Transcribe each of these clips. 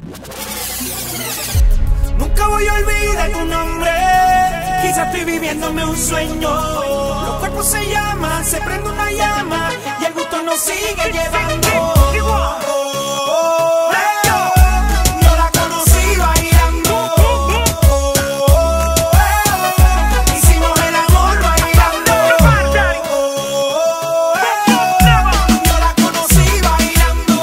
Nunca voy a olvidar tu nombre. Quizás estoy viviéndome un sueño. Los cuerpos se llaman, se prende una llama y el gusto nos sigue llevando. Yo la conocí bailando. Hicimos el amor bailando. Yo la conocí bailando.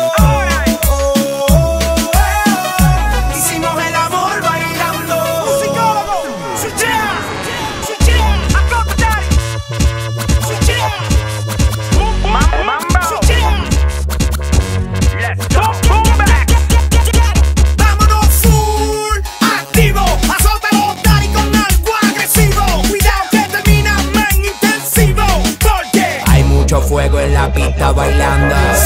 Hicimos el amor bailando. Musicólogo, switchea, switchea, acóptate, switchea, mamba, switchea. Let's go, boom back. Vámonos full activo, azótalo, daddy con algo agresivo. Cuidado que termina en intensivo, porque hay mucho fuego en la pista bailando.